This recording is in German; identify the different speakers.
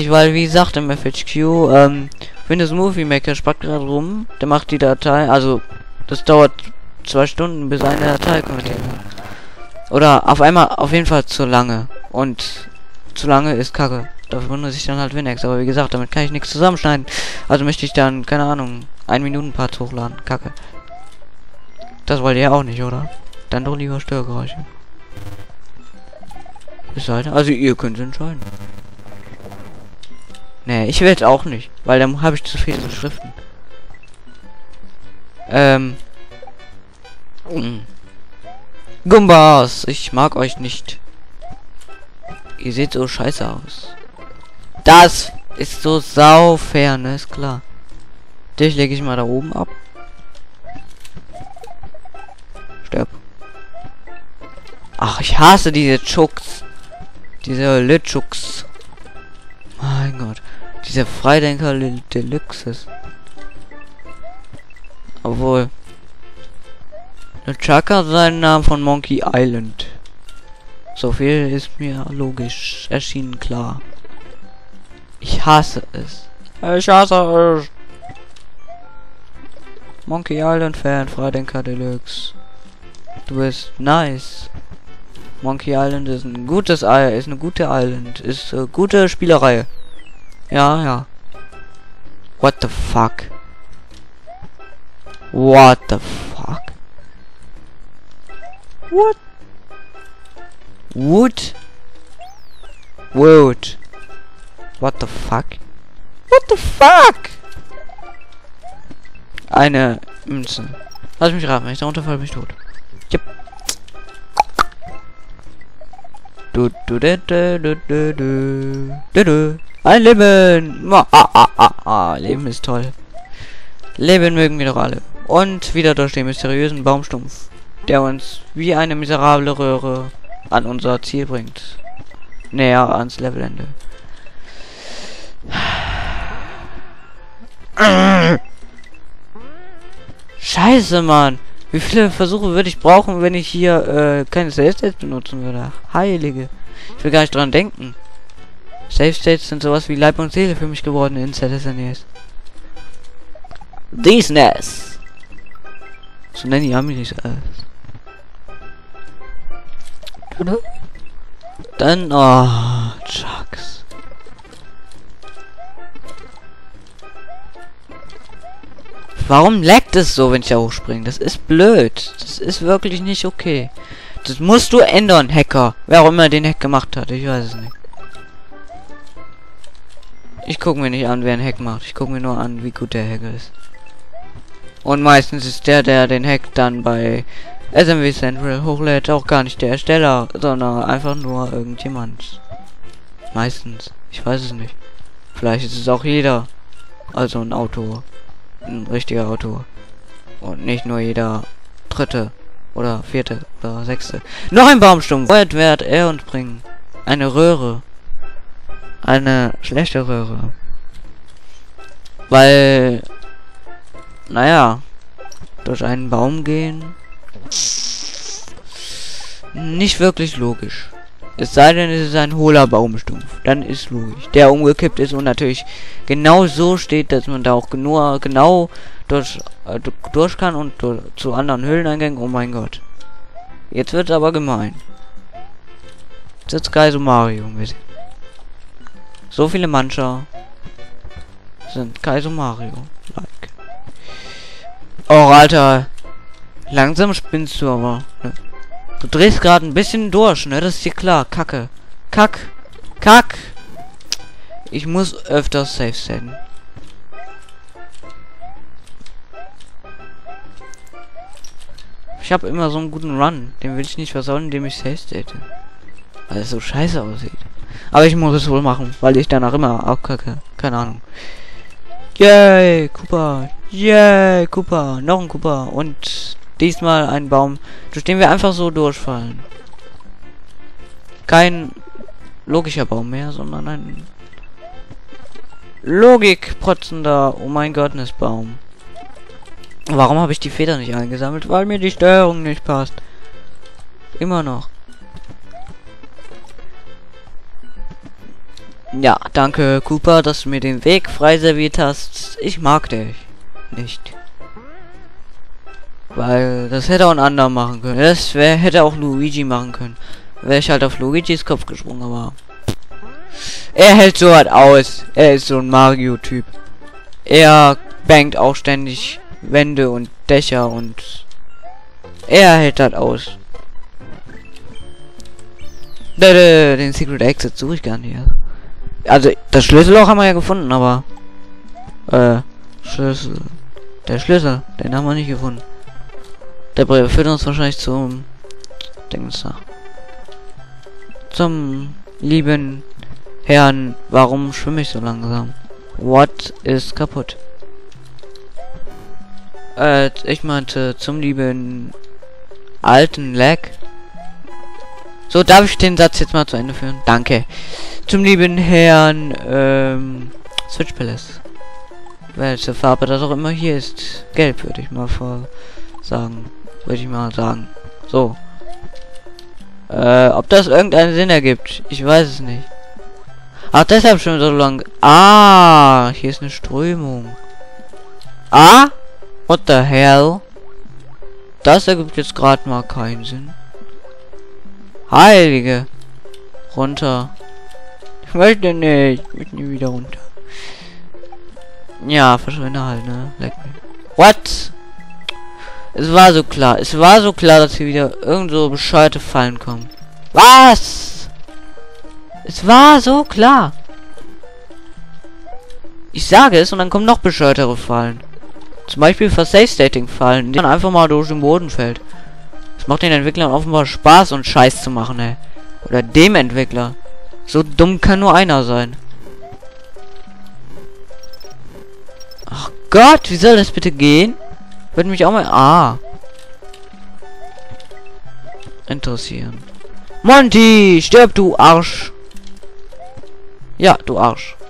Speaker 1: Weil, wie gesagt, im FHQ, Windows Movie Maker spackt gerade rum. Der macht die Datei, also, das dauert 2 Stunden, bis eine Datei konvertiert wird. Oder auf jeden Fall zu lange. Und zu lange ist Kacke. Dafür benutze ich dann halt Winx. Aber wie gesagt, damit kann ich nichts zusammenschneiden. Also möchte ich dann, keine Ahnung, 1 Minuten-Part hochladen. Kacke. Das wollt ihr auch nicht, oder? Dann doch lieber Störgeräusche. Es sei denn, also ihr könnt entscheiden. Nee, ich will jetzt auch nicht, weil dann habe ich zu viele Schriften. Gumbas, ich mag euch nicht. Ihr seht so scheiße aus. Das ist so saufair, ne, ist klar. Dich lege ich mal da oben ab. Stirb. Ach, ich hasse diese Chucks. Diese Litchucks. Mein Gott. Diese Freidenker Deluxes. Obwohl. Chaka hat seinen Namen von Monkey Island. So viel ist mir logisch erschienen klar. Ich hasse es. Ich hasse es. Monkey Island Fan, Freidenker Deluxe. Du bist nice. Monkey Island ist ein gutes Ei, ist eine gute Island, ist eine gute Spielerei. Ja, ja. What the fuck? What the fuck? What? Wood? Wood. What the fuck? What the fuck? Eine Münze. Lass mich raten, wenn ich da runterfalle, bin ich tot. Yep. Ein Leben! Leben ist toll. Leben mögen wir doch alle. Und wieder durch den mysteriösen Baumstumpf, der uns wie eine miserable Röhre an unser Ziel bringt. Näher ans Levelende. Scheiße, Mann! Wie viele Versuche würde ich brauchen, wenn ich hier keine Save States benutzen würde? Heilige. Ich will gar nicht dran denken. Save States sind sowas wie Leib und Seele für mich geworden in ZSNES. These Ness. So nennen die Amis alles. Dann, oh, Chucks. Warum laggt es so, wenn ich da hochspringe? Das ist blöd. Das ist wirklich nicht okay. Das musst du ändern, Hacker. Wer auch immer den Hack gemacht hat, ich weiß es nicht. Ich gucke mir nicht an, wer einen Hack macht. Ich gucke mir nur an, wie gut der Hacker ist. Und meistens ist der den Hack dann bei SMW Central hochlädt, auch gar nicht der Ersteller, sondern einfach nur irgendjemand. Meistens. Ich weiß es nicht. Vielleicht ist es auch jeder. Also ein Autor. Ein richtiger Autor. Und nicht nur jeder dritte oder vierte oder sechste. Noch ein Baumstumpf. Woher wird er uns bringen? Eine Röhre. Eine schlechte Röhre. Weil, naja, durch einen Baum gehen nicht wirklich logisch. Es sei denn, es ist ein hohler Baumstumpf. Dann ist logisch. Der umgekippt ist und natürlich genau so steht, dass man da auch nur genau durch kann und zu anderen Höhleneingängen. Oh mein Gott. Jetzt wird's aber gemein. Jetzt wird's geil so Mario. So viele Mancher sind Kaiser Mario. Like. Oh, Alter. Langsam spinnst du aber. Ne? Du drehst gerade ein bisschen durch, ne? Das ist dir klar. Kacke. Kack. Ich muss öfters safe sein. Ich habe immer so einen guten Run. Den will ich nicht versauen, indem ich safe state. Weil es so scheiße aussieht. Aber ich muss es wohl machen, weil ich danach immer auch kacke. Keine Ahnung. Yay, Cooper. Yay, Cooper. Noch ein Cooper. Und diesmal ein Baum, durch den wir einfach so durchfallen. Kein logischer Baum mehr, sondern ein logikprotzender, oh mein Gott, Baum. Warum habe ich die Feder nicht eingesammelt? Weil mir die Steuerung nicht passt. Immer noch. Ja, danke Cooper, dass du mir den Weg frei serviert hast. Ich mag dich nicht. Weil das hätte auch ein anderer machen können. Das hätte auch Luigi machen können. Wäre ich halt auf Luigis Kopf gesprungen, aber er hält so halt aus. Er ist so ein Mario-Typ. Er bangt auch ständig Wände und Dächer und er hält halt aus. Den Secret Exit suche ich gar nicht. Also das Schlüsselloch haben wir ja gefunden, aber Schlüssel. Der Schlüssel, den haben wir nicht gefunden. Der Brief führt uns wahrscheinlich zum Dings nach. Zum lieben Herrn, warum schwimme ich so langsam? What ist kaputt? Ich meinte zum lieben alten Lag. So, darf ich den Satz jetzt mal zu Ende führen? Danke. Zum lieben Herrn Switch Palace. Welche Farbe das auch immer hier ist. Gelb würde ich mal sagen. Würde ich mal sagen. So. Ob das irgendeinen Sinn ergibt, ich weiß es nicht. Ach, deshalb schon so lang. Ah, hier ist eine Strömung. Ah? What the hell? Das ergibt jetzt gerade mal keinen Sinn. Heilige. Runter. Ich möchte nicht. Ich möchte nie wieder runter. Ja, verschwinde halt, ne? Leck mich. What? Es war so klar. Es war so klar, dass hier wieder irgend so bescheuerte Fallen kommen. Was? Es war so klar. Ich sage es und dann kommen noch bescheuertere Fallen. Zum Beispiel für Safe-Stating-Fallen, die man einfach mal durch den Boden fällt. Es macht den Entwicklern offenbar Spaß und Scheiß zu machen, ey. Oder dem Entwickler. So dumm kann nur einer sein. Ach Gott, wie soll das bitte gehen? Würde mich auch mal... Ah. Interessieren. Monty, stirb du Arsch. Ja, du Arsch.